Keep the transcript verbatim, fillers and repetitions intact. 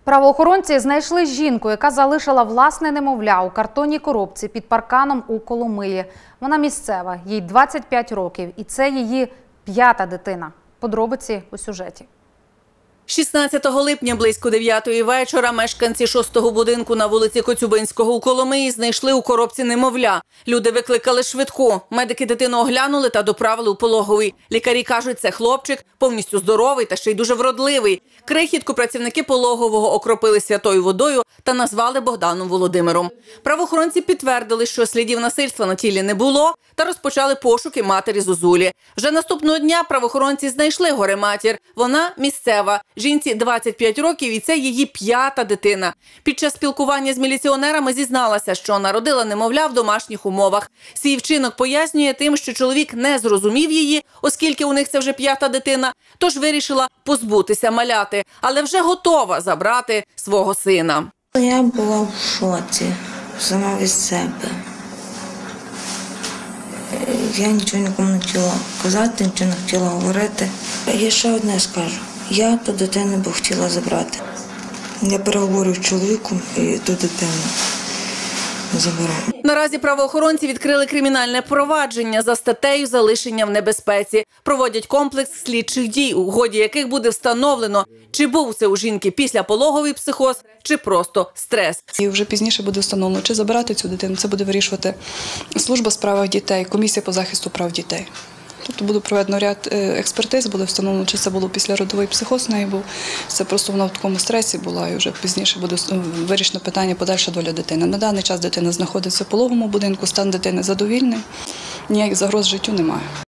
Правоохоронці знайшли жінку, яка залишила власне немовля у картонній коробці під парканом у Коломиї. Вона місцева, їй двадцять п'ять років, і це її п'ята дитина. Подробиці у сюжеті. шістнадцятого липня близько дев'ятої вечора мешканці шостого будинку на вулиці Коцюбинського у Коломиї знайшли у коробці немовля. Люди викликали швидку. Медики дитину оглянули та доправили у пологовий. Лікарі кажуть, це хлопчик, повністю здоровий та ще й дуже вродливий. Крихітку працівники пологового окропили святою водою та назвали Богданом Володимиром. Правоохоронці підтвердили, що слідів насильства на тілі не було та розпочали пошуки матері Зозулі. Вже наступного дня правоохоронці знайшли горе-матір. Вона місцева. Жінці двадцять п'ять років і це її п'ята дитина. Під час спілкування з міліціонерами зізналася, що народила немовля в домашніх умовах. Свій вчинок пояснює тим, що чоловік не зрозумів її, оскільки у них це вже п'ята дитина, тож вирішила позбутися маляти, але вже готова забрати свого сина. Я була в шоці сама від себе. Я нічого нікому не хотіла казати, нічого не хотіла говорити. Я ще одне скажу. Я ту дитину б хотіла забрати. Я переговорю з чоловіком і ту дитину заберу. Наразі правоохоронці відкрили кримінальне провадження за статтею «Залишення в небезпеці». Проводять комплекс слідчих дій, у ході яких буде встановлено, чи був це у жінки післяпологовий психоз, чи просто стрес. І вже пізніше буде встановлено, чи забирати цю дитину. Це буде вирішувати служба у справах дітей, комісія по захисту прав дітей. Тобто буде проведено ряд експертиз, буде встановлено, чи це було післяродовий психоз в неї був, це просто вона в такому стресі була, і вже пізніше буде вирішено питання подальша доля дитини. На даний час дитина знаходиться в пологовому будинку, стан дитини задовільний, ніяких загроз життю немає.